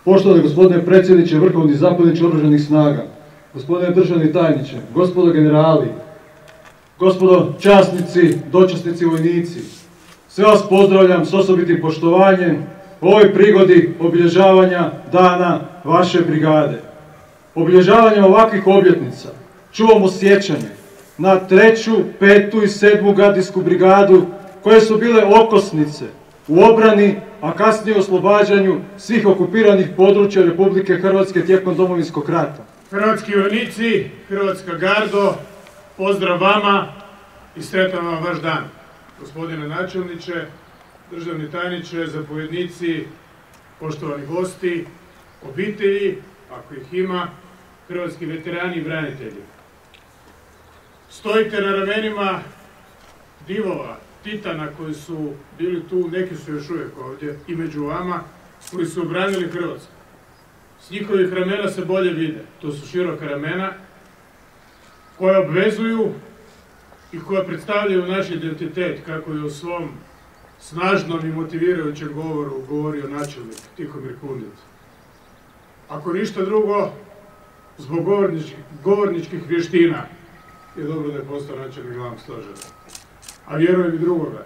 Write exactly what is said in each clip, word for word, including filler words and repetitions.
Poštovani gospodine predsjedniče, vrhovni zapovjedniče Oružanih snaga, gospodine državni tajniče, gospodo generali, gospodo časnici, dočasnici, vojnici, sve vas pozdravljam s osobitim poštovanjem u ovoj prigodi obilježavanja dana vaše brigade. Obilježavanjem ovakvih obljetnica čuvamo sjećanje na treću, petu i sedmu gardijsku brigadu koje su bile okosnice u obrani, a kasnije u oslobađanju svih okupiranih područja Republike Hrvatske tijekom Domovinskog rata. Hrvatski vojnici, Hrvatska gardo, pozdrav vama i sretan vam vaš dan. Gospodine načelniče, državni tajniče, zapovjednici, poštovani gosti, obitelji, ako ih ima, hrvatski veterani i branitelji. Stojite na ramenima divova, titana koji su bili tu, neki su još uvijek ovdje i među vama, koji su obranili Hrvatsku. S njihovih ramena se bolje vide. To su široka ramena koja obvezuju i koja predstavljaju naš identitet, kako je u svom snažnom i motivirajućem govoru govorio načelnik Tihomir Kundic. Ako ništa drugo, zbog govorničkih, govorničkih vještina je dobro da je postao načelnik glavnog stožera. A vjerujem i drugoga.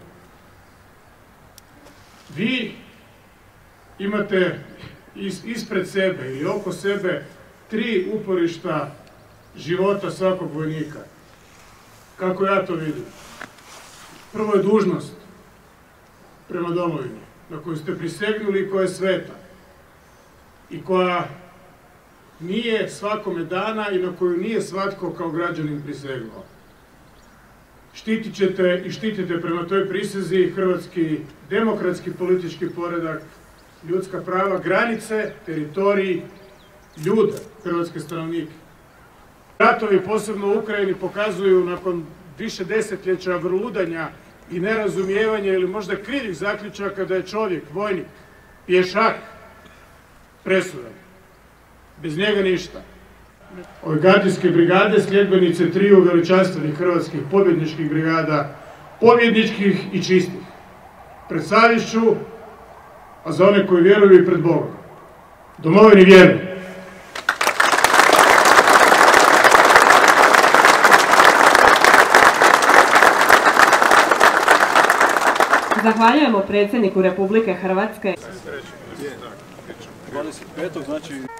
Vi imate ispred sebe ili oko sebe tri uporišta života svakog vojnika. Kako ja to vidim? Prvo je dužnost prema domovini, na koju ste prisegnuli i koja je sveta. I koja nije svakome dana i na koju nije svatko kao građanin prisegnuo. Štitit ćete i štitite prema toj prisezi hrvatski demokratski politički poredak, ljudska prava, granice, teritoriji, ljude, hrvatske stanovnike. Ratovi, posebno u Ukrajini, pokazuju nakon više desetljeća vrludanja i nerazumijevanja ili možda krivih zaključaka da je čovjek, vojnik, pješak, presudan. Bez njega ništa. Ove gardijske brigade, sljedbenice triju veličanstvenih hrvatskih pobjedničkih brigada, pobjedničkih i čistih. Pred savješću, a za one koji vjeruju i pred Bogom. Domovini vjeruju. Zahvaljujemo predsjedniku Republike Hrvatske. dvadeset petog znači